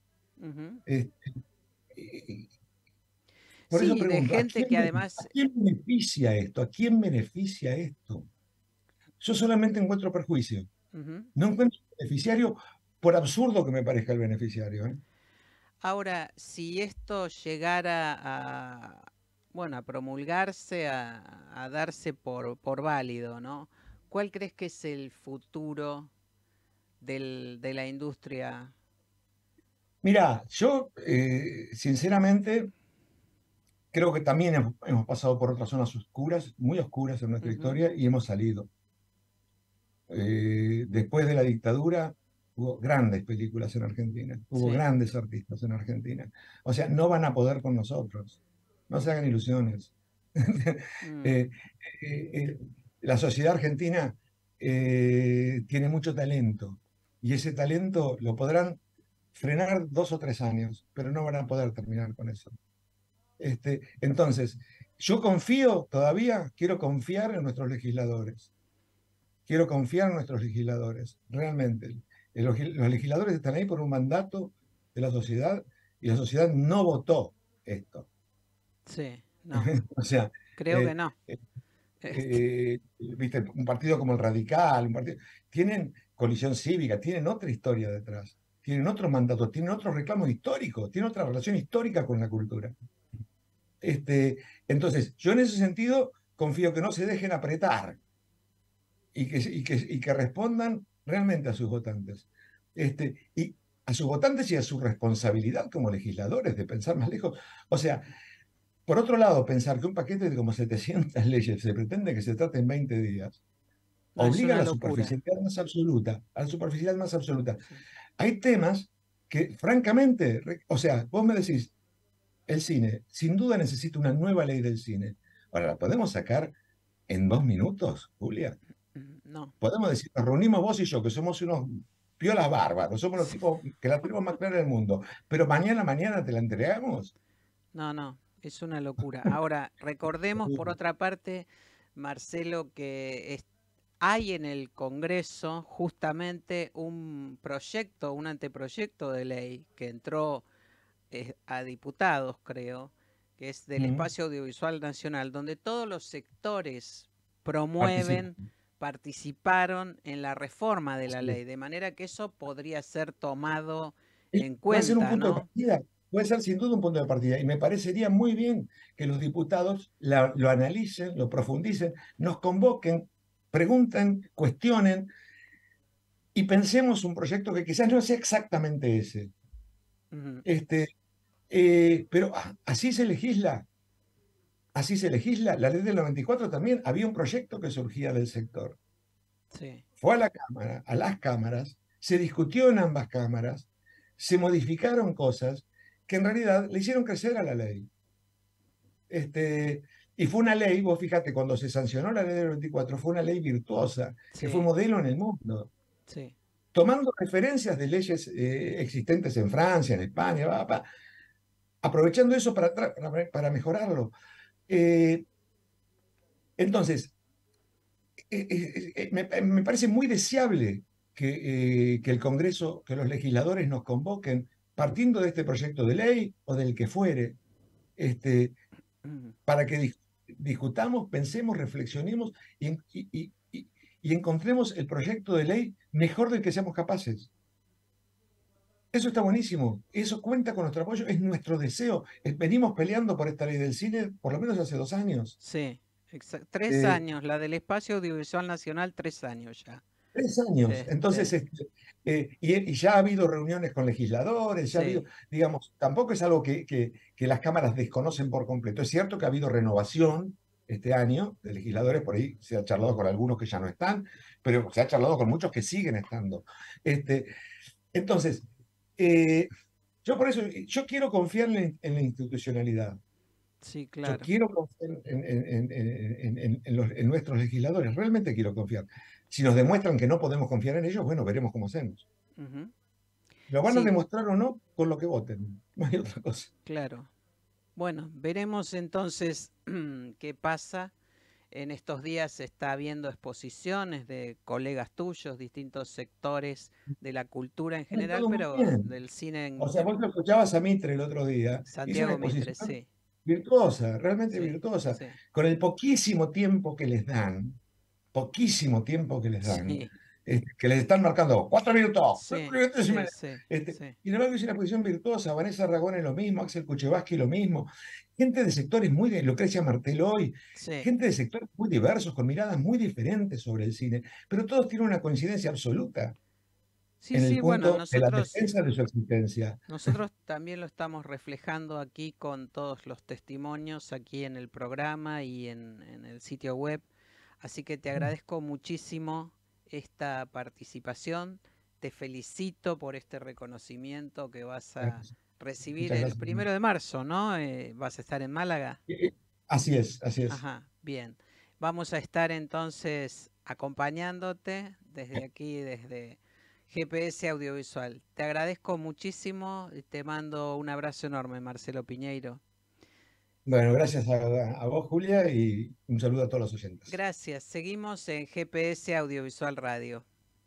Por eso pregunto, de gente que además... ¿a quién beneficia esto? ¿A quién beneficia esto? Yo solamente encuentro perjuicio. No encuentro beneficiario, por absurdo que me parezca el beneficiario. Ahora, si esto llegara a promulgarse, a darse por válido, ¿no? ¿Cuál crees que es el futuro de la industria? Mira, yo sinceramente creo que también hemos pasado por otras zonas oscuras, muy oscuras en nuestra historia, y hemos salido. Después de la dictadura hubo grandes películas en Argentina, hubo grandes artistas en Argentina. O sea, no van a poder con nosotros, no se hagan ilusiones. La sociedad argentina tiene mucho talento, y ese talento lo podrán frenar 2 o 3 años, pero no van a poder terminar con eso. Entonces, yo quiero confiar en nuestros legisladores. Quiero confiar en nuestros legisladores, realmente. Los legisladores están ahí por un mandato de la sociedad, y la sociedad no votó esto. Sí, no. O sea, creo que no. ¿Viste? Un partido como el Radical, tienen colisión cívica, tienen otra historia detrás, tienen otros mandatos, tienen otros reclamos históricos, tienen otra relación histórica con la cultura. Entonces, yo en ese sentido confío que no se dejen apretar y que respondan realmente a sus votantes. Y a sus votantes y a su responsabilidad como legisladores de pensar más lejos. O sea, por otro lado, pensar que un paquete de como 700 leyes se pretende que se trate en 20 días, obliga a la superficialidad más absoluta, Sí. Hay temas que francamente, o sea, vos me decís, el cine, sin duda necesita una nueva ley del cine. Ahora, ¿la podemos sacar en 2 minutos, Julia? No. Podemos decir, nos reunimos vos y yo, que somos unos piolas bárbaros, somos los tipos que la tenemos más clara del mundo, pero mañana te la entregamos. No, es una locura. Ahora, recordemos por otra parte, Marcelo, que hay en el Congreso justamente un proyecto, un anteproyecto de ley que entró a diputados, creo, que es del Espacio Audiovisual Nacional, donde todos los sectores promueven, participaron en la reforma de la ley, de manera que eso podría ser tomado en cuenta. Puede ser un punto de partida, puede ser sin duda un punto de partida, y me parecería muy bien que los diputados lo analicen, lo profundicen, nos convoquen, pregunten, cuestionen, y pensemos un proyecto que quizás no sea exactamente ese. Pero así se legisla. Así se legisla. La ley del 94 también había un proyecto que surgía del sector. Sí. Fue a la Cámara, a las cámaras, se discutió en ambas cámaras, se modificaron cosas que en realidad le hicieron crecer a la ley. Y fue una ley, vos fíjate, cuando se sancionó la ley del 94, fue una ley virtuosa, que fue modelo en el mundo. Sí. Tomando referencias de leyes existentes en Francia, en España, aprovechando eso para mejorarlo. Entonces, me parece muy deseable que el Congreso, que los legisladores nos convoquen, partiendo de este proyecto de ley o del que fuere, para que discutamos, pensemos, reflexionemos y encontremos el proyecto de ley mejor del que seamos capaces. Eso está buenísimo, eso cuenta con nuestro apoyo, es nuestro deseo. Venimos peleando por esta ley del cine por lo menos hace 2 años. Sí, 3 años, la del Espacio Audiovisual Nacional, 3 años ya. 3 años. Entonces, y ya ha habido reuniones con legisladores, ya ha habido, digamos, tampoco es algo que las cámaras desconocen por completo. Es cierto que ha habido renovación este año de legisladores, por ahí se ha charlado con algunos que ya no están, pero se ha charlado con muchos que siguen estando. Entonces, yo por eso, yo quiero confiar en la institucionalidad. Sí, claro. Yo quiero confiar en nuestros legisladores, realmente quiero confiar. Si nos demuestran que no podemos confiar en ellos, bueno, veremos cómo hacemos. Lo van a demostrar o no con lo que voten, no hay otra cosa. Claro. Bueno, veremos entonces qué pasa. En estos días se está viendo exposiciones de colegas tuyos, distintos sectores de la cultura en general, pero del cine en... O sea, vos lo escuchabas a Mitre el otro día. Santiago Mitre, sí. Virtuosa, realmente virtuosa. Sí. Con el poquísimo tiempo que les dan, que les están marcando 4 minutos. Sí, y la verdad que es una posición virtuosa. Vanessa Ragone lo mismo, Axel Kuchevaski lo mismo. Gente de sectores Lucrecia Martel hoy, gente de sectores muy diversos, con miradas muy diferentes sobre el cine, pero todos tienen una coincidencia absoluta. En el punto de la defensa de su existencia. Nosotros también lo estamos reflejando aquí con todos los testimonios aquí en el programa y en el sitio web. Así que te agradezco muchísimo esta participación. Te felicito por este reconocimiento que vas a recibir el 1 de marzo, ¿no? ¿Vas a estar en Málaga? Así es, así es. Ajá, bien. Vamos a estar entonces acompañándote desde aquí, desde GPS Audiovisual. Te agradezco muchísimo y te mando un abrazo enorme, Marcelo Piñeiro. Bueno, gracias a vos, Julia, y un saludo a todos los oyentes. Gracias. Seguimos en GPS Audiovisual Radio.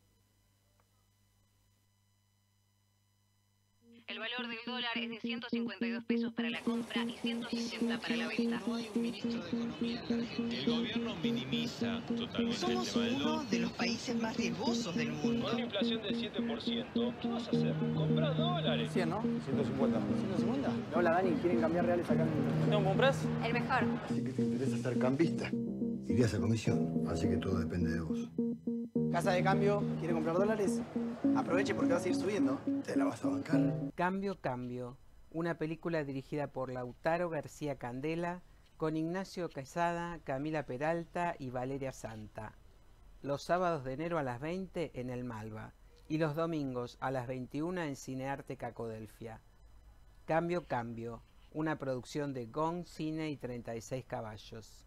El valor del dólar es de 152 pesos para la compra y 160 para la venta. No hay un ministro de Economía en la Argentina. El gobierno minimiza totalmente Somos el tema del uno de los países más riesgosos del mundo. Con una inflación del 7%, ¿qué vas a hacer? ¿Comprar dólares? 100, ¿no? 150. ¿150? Hola, Dani, ¿quieren cambiar reales acá en... ¿No compras? El mejor. Así que te interesa ser cambista. Irías a comisión, así que todo depende de vos. Casa de cambio, ¿quiere comprar dólares? Aproveche porque va a seguir subiendo. ¿Te la vas a bancar? Cambio. Una película dirigida por Lautaro García Candela, con Ignacio Quesada, Camila Peralta y Valeria Santa. Los sábados de enero a las 20 en el Malva. y los domingos a las 21 en Cinearte Cacodelfia. Cambio, cambio, una producción de Gong Cine y 36 Caballos.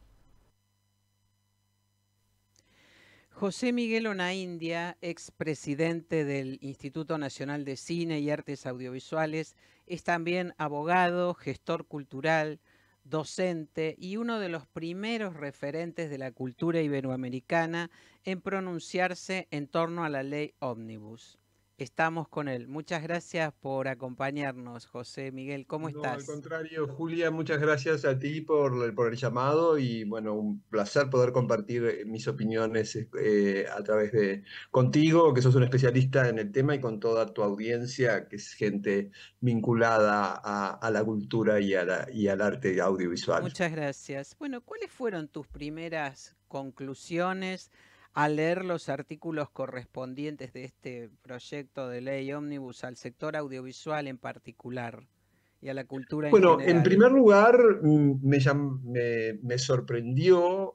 José Miguel Onaindia, expresidente del Instituto Nacional de Cine y Artes Audiovisuales, es también abogado, gestor cultural, docente y uno de los primeros referentes de la cultura iberoamericana en pronunciarse en torno a la ley Ómnibus. Estamos con él. Muchas gracias por acompañarnos, José Miguel. ¿Cómo estás? No, al contrario, Julia, muchas gracias a ti por el llamado y bueno, un placer poder compartir mis opiniones a través de contigo, que sos un especialista en el tema, y con toda tu audiencia, que es gente vinculada a la cultura y al arte audiovisual. Muchas gracias. Bueno, ¿cuáles fueron tus primeras conclusiones al leer los artículos correspondientes de este proyecto de ley Ómnibus al sector audiovisual en particular y a la cultura en general? Bueno, en primer lugar, me sorprendió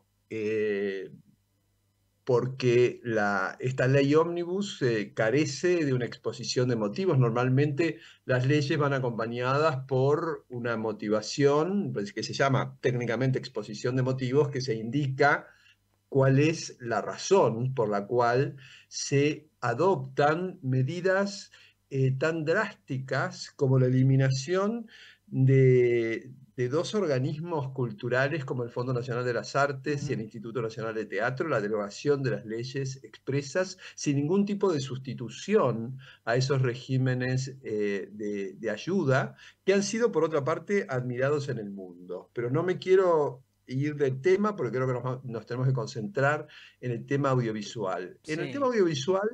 porque esta ley Ómnibus carece de una exposición de motivos. Normalmente las leyes van acompañadas por una motivación, pues, que se llama técnicamente exposición de motivos, que se indica cuál es la razón por la cual se adoptan medidas tan drásticas como la eliminación de dos organismos culturales como el Fondo Nacional de las Artes y el Instituto Nacional de Teatro, la derogación de las leyes expresas sin ningún tipo de sustitución a esos regímenes de ayuda que han sido, por otra parte, admirados en el mundo. Pero no me quiero ir del tema, porque creo que nos tenemos que concentrar en el tema audiovisual. En el tema audiovisual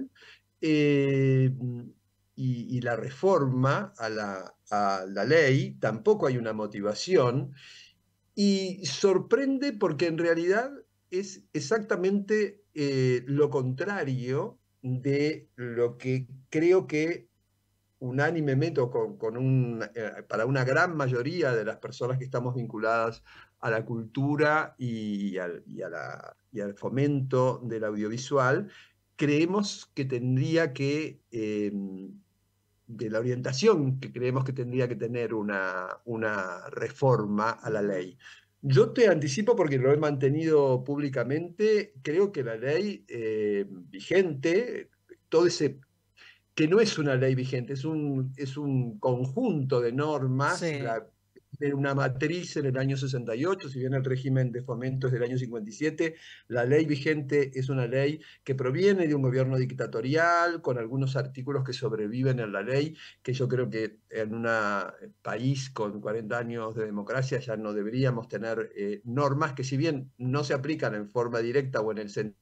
y la reforma a la ley, tampoco hay una motivación, y sorprende porque en realidad es exactamente lo contrario de lo que creo que unánimemente, o para una gran mayoría de las personas que estamos vinculadas a la cultura y al fomento del audiovisual, creemos que tendría que, de la orientación que creemos que tendría que tener una reforma a la ley. Yo te anticipo, porque lo he mantenido públicamente, creo que la ley vigente, todo ese... que no es una ley vigente, es un conjunto de normas, de una matriz en el año 68, si bien el régimen de fomento es del año 57, la ley vigente es una ley que proviene de un gobierno dictatorial, con algunos artículos que sobreviven en la ley, que yo creo que en un país con 40 años de democracia ya no deberíamos tener normas que, si bien no se aplican en forma directa o en el sentido,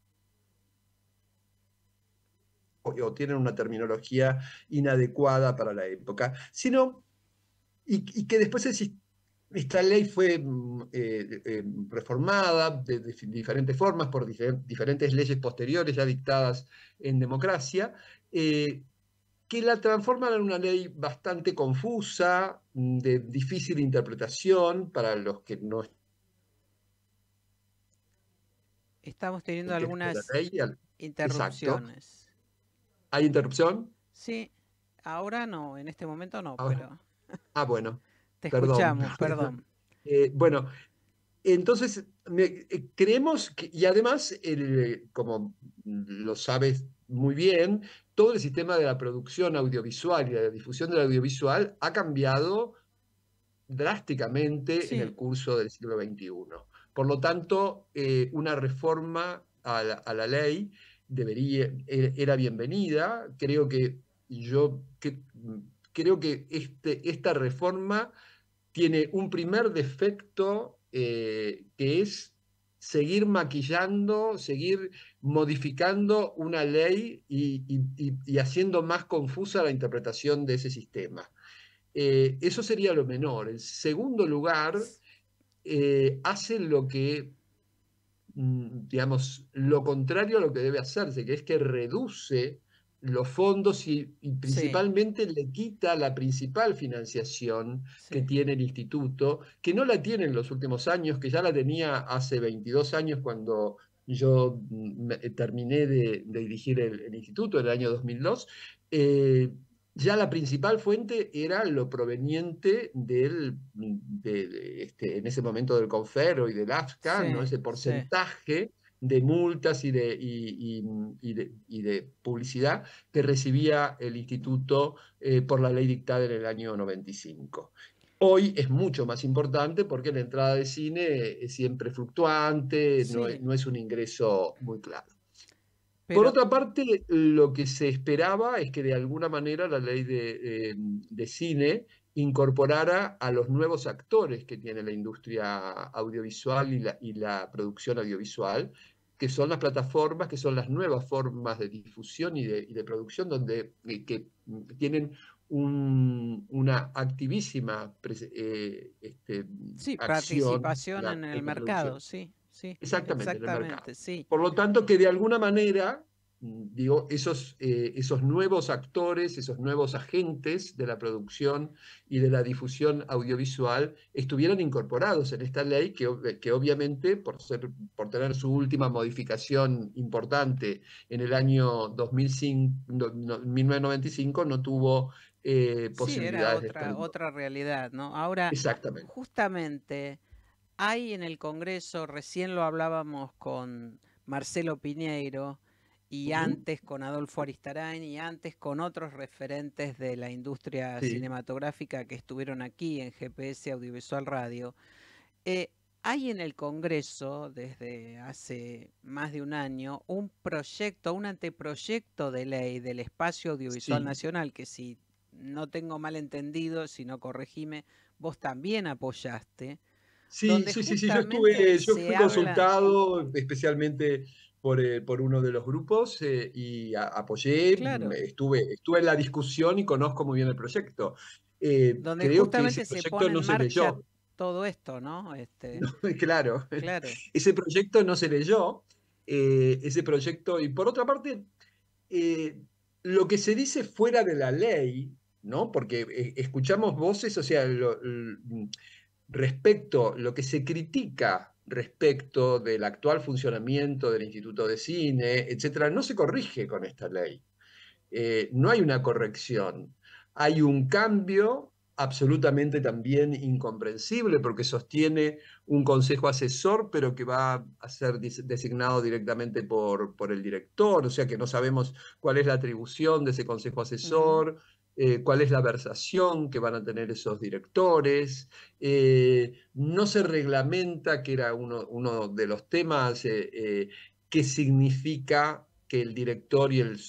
o tienen una terminología inadecuada para la época, sino y que después esta ley fue reformada de diferentes formas por diferentes leyes posteriores ya dictadas en democracia, que la transforman en una ley bastante confusa, de difícil interpretación para los que no... Estamos teniendo algunas interrupciones. Exacto. ¿Hay interrupción? Sí, ahora no, en este momento no, ahora. Pero... bueno. Te escuchamos, perdón. Bueno, entonces creemos que, y además, como lo sabes muy bien, todo el sistema de la producción audiovisual y de la difusión del audiovisual ha cambiado drásticamente en el curso del siglo XXI. Por lo tanto, una reforma a la ley era bienvenida. Creo que esta reforma tiene un primer defecto, que es seguir maquillando, seguir modificando una ley y haciendo más confusa la interpretación de ese sistema. Eso sería lo menor. En segundo lugar, hace lo que, digamos, lo contrario a lo que debe hacerse, que es que reduce los fondos y principalmente le quita la principal financiación que tiene el instituto, que no la tiene en los últimos años, que ya la tenía hace 22 años cuando yo terminé de dirigir el instituto en el año 2002, ya la principal fuente era lo proveniente en ese momento del Confero y del AFSCA, ¿no? Ese porcentaje de multas y de publicidad que recibía el instituto por la ley dictada en el año 95. Hoy es mucho más importante porque la entrada de cine es siempre fluctuante, no es un ingreso muy claro. Por otra parte, lo que se esperaba es que de alguna manera la ley de cine incorporara a los nuevos actores que tiene la industria audiovisual y la producción audiovisual, que son las plataformas, que son las nuevas formas de difusión y de producción, que tienen una activísima participación en el mercado, sí. Exactamente, en el mercado. Sí. Por lo tanto, que de alguna manera, digo, esos nuevos actores, esos nuevos agentes de la producción y de la difusión audiovisual estuvieran incorporados en esta ley que obviamente, por tener su última modificación importante en el año 1995, no tuvo posibilidades. Sí, era otra realidad, ¿no? Ahora, justamente, hay en el Congreso, recién lo hablábamos con Marcelo Piñeiro, y antes con Adolfo Aristarain, y antes con otros referentes de la industria cinematográfica que estuvieron aquí en GPS Audiovisual Radio. Hay en el Congreso, desde hace más de un año, un anteproyecto de ley del espacio audiovisual nacional, que si no tengo mal entendido, si no corregime, vos también apoyaste. Sí, yo fui consultado especialmente por uno de los grupos y apoyé, estuve en la discusión y conozco muy bien el proyecto. Donde creo justamente que ese proyecto se pone no en se marcha leyó. Todo esto, ¿no? Claro. Ese proyecto no se leyó, ese proyecto, y por otra parte, lo que se dice fuera de la ley, ¿no? Porque escuchamos voces, o sea, respecto, lo que se critica respecto del actual funcionamiento del Instituto de Cine, etcétera, no se corrige con esta ley. No hay una corrección. Hay un cambio absolutamente también incomprensible porque sostiene un consejo asesor, pero que va a ser designado directamente por el director, o sea que no sabemos cuál es la atribución de ese consejo asesor. Cuál es la versación que van a tener esos directores, no se reglamenta, que era uno de los temas, qué significa que el director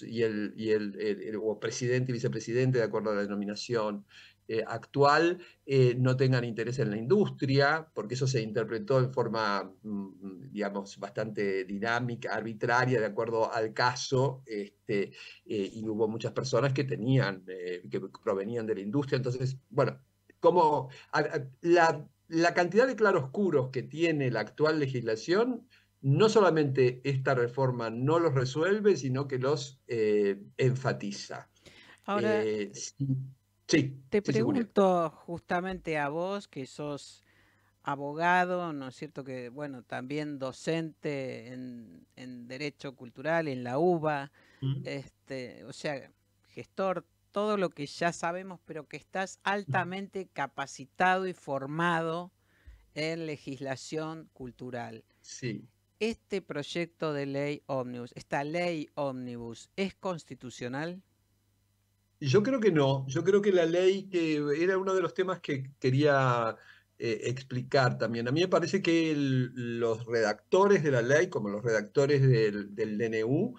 o presidente y vicepresidente, de acuerdo a la denominación actual, no tengan interés en la industria, porque eso se interpretó en forma, digamos, bastante dinámica, arbitraria, de acuerdo al caso, y hubo muchas personas que que provenían de la industria. Entonces, bueno, como la cantidad de claroscuros que tiene la actual legislación, no solamente esta reforma no los resuelve, sino que los enfatiza. Ahora, te pregunto justamente a vos, que sos abogado, ¿no es cierto? Que, bueno, también docente en Derecho Cultural, en la UBA, o sea, gestor, todo lo que ya sabemos, pero que estás altamente capacitado y formado en legislación cultural. Sí. ¿Este proyecto de ley ómnibus, esta ley ómnibus, es constitucional? Yo creo que no. Yo creo que la ley, que era uno de los temas que quería explicar también. A mí me parece que los redactores de la ley, como los redactores del DNU,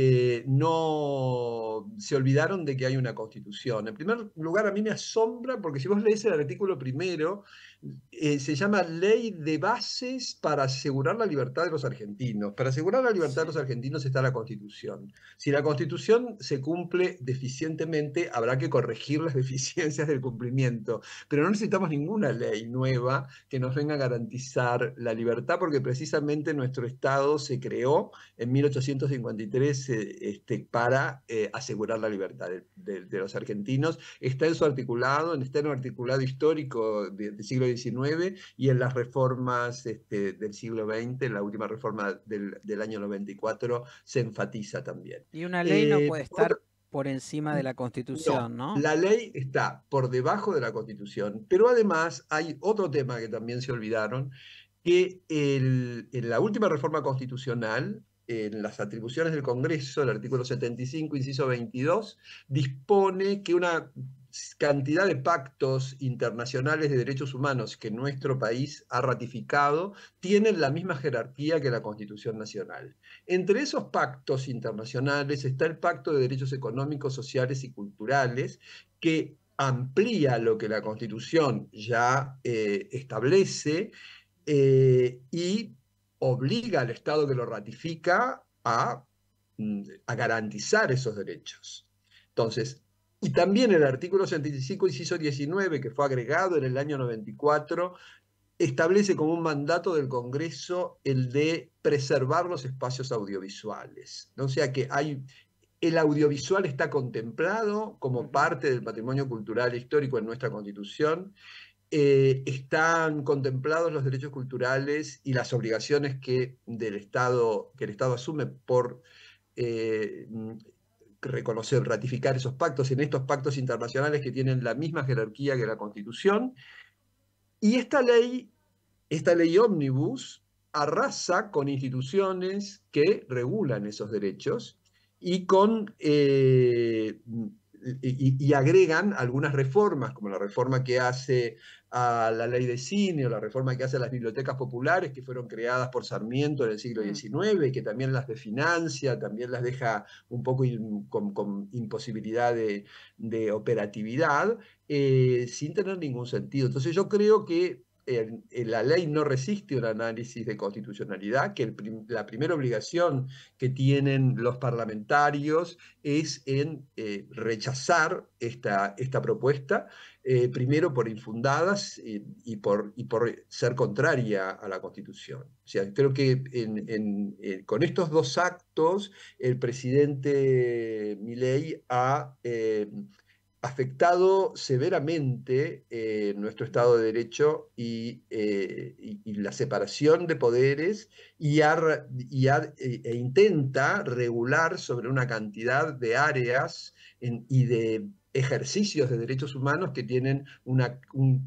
no se olvidaron de que hay una constitución. En primer lugar, a mí me asombra, porque si vos lees el artículo primero, se llama Ley de Bases para asegurar la libertad de los argentinos. Para asegurar la libertad de los argentinos está la Constitución. Si la Constitución se cumple deficientemente, habrá que corregir las deficiencias del cumplimiento. Pero no necesitamos ninguna ley nueva que nos venga a garantizar la libertad, porque precisamente nuestro Estado se creó en 1853 leyes para asegurar la libertad de los argentinos. Está en su articulado, está en un articulado histórico del siglo XIX y en las reformas del siglo XX, la última reforma del año 94, se enfatiza también. Y una ley no puede estar por encima de la Constitución, ¿no? La ley está por debajo de la Constitución, pero además hay otro tema que también se olvidaron, que en la última reforma constitucional, en las atribuciones del Congreso, el artículo 75, inciso 22, dispone que una cantidad de pactos internacionales de derechos humanos que nuestro país ha ratificado tienen la misma jerarquía que la Constitución Nacional. Entre esos pactos internacionales está el Pacto de Derechos Económicos, Sociales y Culturales, que amplía lo que la Constitución ya establece y obliga al Estado que lo ratifica a garantizar esos derechos. Entonces, y también el artículo 75, inciso 19, que fue agregado en el año 94, establece como un mandato del Congreso el de preservar los espacios audiovisuales, ¿no? O sea que el audiovisual está contemplado como parte del patrimonio cultural e histórico en nuestra Constitución. Están contemplados los derechos culturales y las obligaciones que el Estado asume por reconocer, ratificar esos pactos, en estos pactos internacionales que tienen la misma jerarquía que la Constitución. Y esta ley ómnibus arrasa con instituciones que regulan esos derechos y agregan algunas reformas, como la reforma que hace a la ley de cine o la reforma que hace a las bibliotecas populares, que fueron creadas por Sarmiento en el siglo XIX, y que también las desfinancia, también las deja un poco con imposibilidad de operatividad, sin tener ningún sentido. Entonces yo creo que la ley no resiste un análisis de constitucionalidad, que la primera obligación que tienen los parlamentarios es en rechazar esta propuesta, primero por infundadas y por ser contraria a la Constitución. O sea, creo que con estos dos actos el presidente Milei ha afectado severamente nuestro Estado de Derecho y la separación de poderes e intenta regular sobre una cantidad de áreas y de ejercicios de derechos humanos que tienen una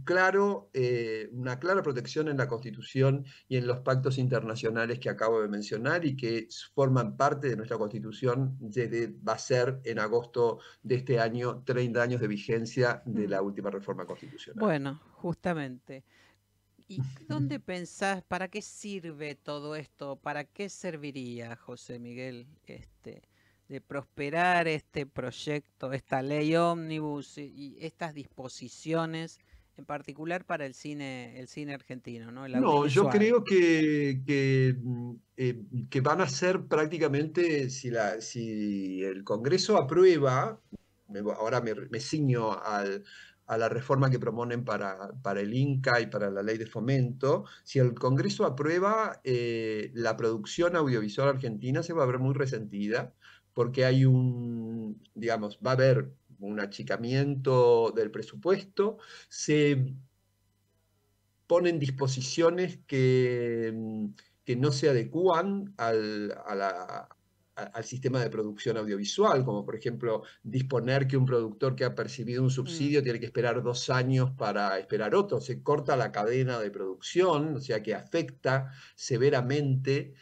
clara protección en la Constitución y en los pactos internacionales que acabo de mencionar y que forman parte de nuestra Constitución va a ser en agosto de este año 30 años de vigencia de la última reforma constitucional. Bueno, justamente. ¿Y dónde pensás, para qué sirve todo esto? ¿Para qué serviría, José Miguel, de prosperar este proyecto, esta ley ómnibus y estas disposiciones, en particular para el cine argentino, ¿no? No, yo creo que van a ser prácticamente, si el Congreso aprueba, ahora me ciño a la reforma que proponen para el Inca y para la ley de fomento, si el Congreso aprueba, la producción audiovisual argentina se va a ver muy resentida, porque hay va a haber un achicamiento del presupuesto, se ponen disposiciones que no se adecúan al sistema de producción audiovisual, como por ejemplo disponer que un productor que ha percibido un subsidio tiene que esperar 2 años para esperar otro, se corta la cadena de producción, o sea que afecta severamente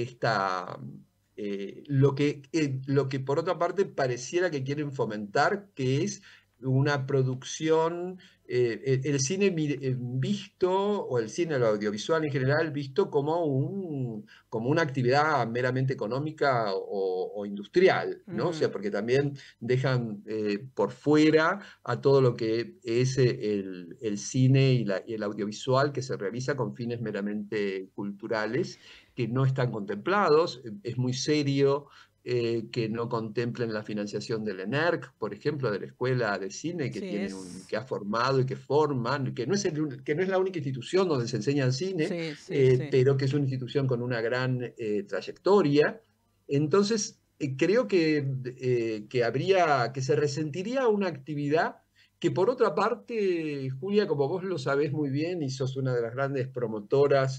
lo que por otra parte pareciera que quieren fomentar, que es una producción, el cine visto, o el cine, el audiovisual en general, visto como una actividad meramente económica o industrial, ¿no? O sea, porque también dejan por fuera a todo lo que es el cine y el audiovisual que se realiza con fines meramente culturales, que no están contemplados. Es muy serio que no contemplen la financiación del ENERC, por ejemplo, de la Escuela de Cine, que, que ha formado y que forma, que no es la única institución donde se enseña el cine, pero que es una institución con una gran trayectoria. Entonces, creo que se resentiría una actividad que, por otra parte, Julia, como vos lo sabés muy bien y sos una de las grandes promotoras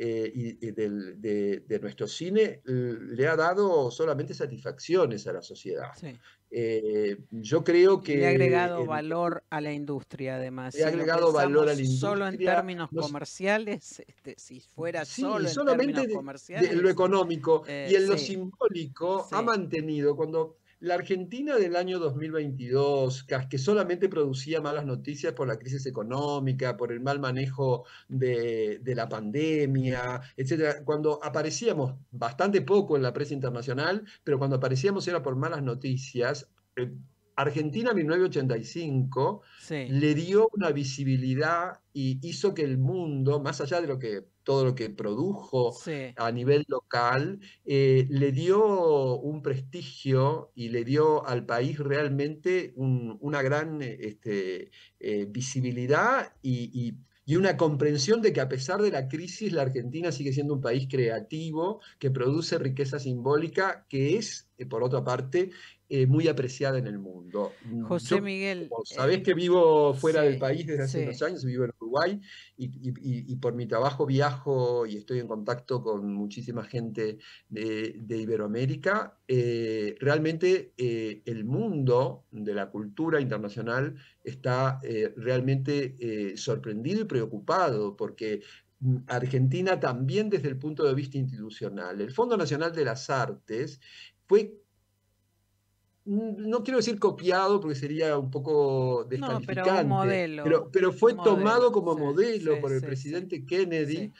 de nuestro cine, le ha dado solamente satisfacciones a la sociedad. Sí. Yo creo que... Le ha agregado valor a la industria, además. Le ha agregado valor a la industria. Solo en términos comerciales, si fuera solo en términos comerciales. De lo económico y en lo simbólico ha mantenido, cuando la Argentina del año 2022, que solamente producía malas noticias por la crisis económica, por el mal manejo de la pandemia, etc. Cuando aparecíamos bastante poco en la prensa internacional, pero cuando aparecíamos era por malas noticias. Argentina 1985 le dio una visibilidad y hizo que el mundo, más allá de todo lo que produjo a nivel local, le dio un prestigio y le dio al país realmente una gran visibilidad y una comprensión de que, a pesar de la crisis, la Argentina sigue siendo un país creativo, que produce riqueza simbólica, que es, por otra parte, muy apreciada en el mundo. José Miguel, como sabés que vivo fuera del país desde hace unos años, vivo en Uruguay, y por mi trabajo viajo y estoy en contacto con muchísima gente de Iberoamérica. Realmente el mundo de la cultura internacional está realmente sorprendido y preocupado, porque Argentina también, desde el punto de vista institucional, el Fondo Nacional de las Artes fue, no quiero decir copiado porque sería un poco descalificante, pero fue tomado como modelo por el presidente Kennedy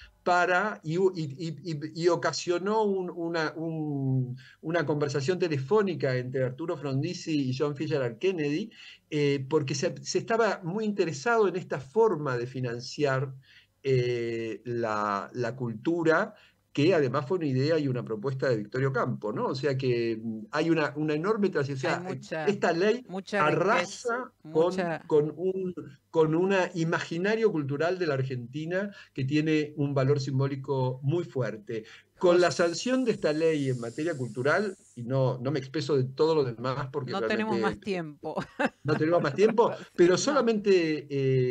y ocasionó una conversación telefónica entre Arturo Frondizi y John Fitzgerald Kennedy, porque se estaba muy interesado en esta forma de financiar la cultura, que además fue una idea y una propuesta de Victorio Campo, ¿no? O sea que hay una enorme transición. Esta ley arrasa con un imaginario cultural de la Argentina que tiene un valor simbólico muy fuerte. Con la sanción de esta ley en materia cultural, y no me expreso de todo lo demás porque no tenemos más tiempo. No tenemos más tiempo, pero solamente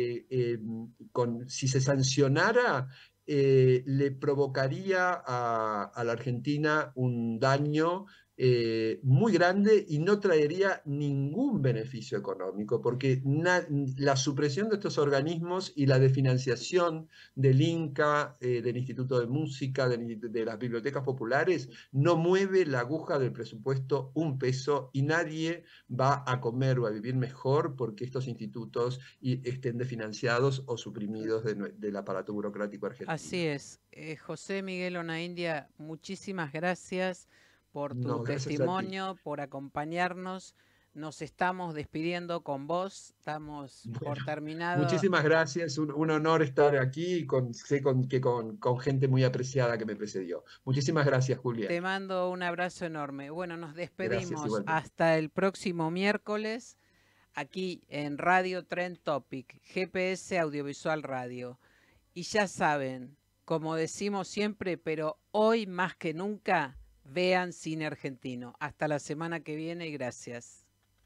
si se sancionara, le provocaría a la Argentina un daño muy grande y no traería ningún beneficio económico, porque la supresión de estos organismos y la desfinanciación del INCA, del Instituto de Música, de las bibliotecas populares, no mueve la aguja del presupuesto un peso, y nadie va a comer o a vivir mejor porque estos institutos estén desfinanciados o suprimidos del aparato burocrático argentino. Así es. José Miguel Onaindia, muchísimas gracias por tu testimonio, por acompañarnos. Nos estamos despidiendo con vos, estamos por terminado. Muchísimas gracias, un honor estar aquí con gente muy apreciada que me precedió. Muchísimas gracias, Julia. Te mando un abrazo enorme. Bueno, nos despedimos hasta el próximo miércoles, aquí en Radio Trend Topic, GPS Audiovisual Radio. Y ya saben, como decimos siempre, pero hoy más que nunca, vean cine argentino. Hasta la semana que viene y gracias.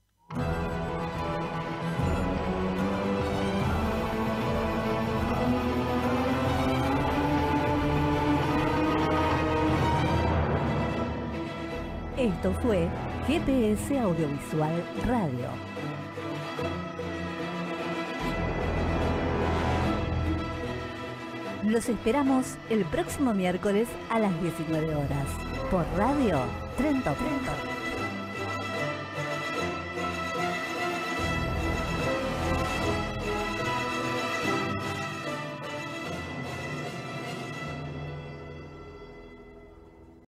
Esto fue GPS Audiovisual Radio. Los esperamos el próximo miércoles a las 19 horas por Radio Trend Topic.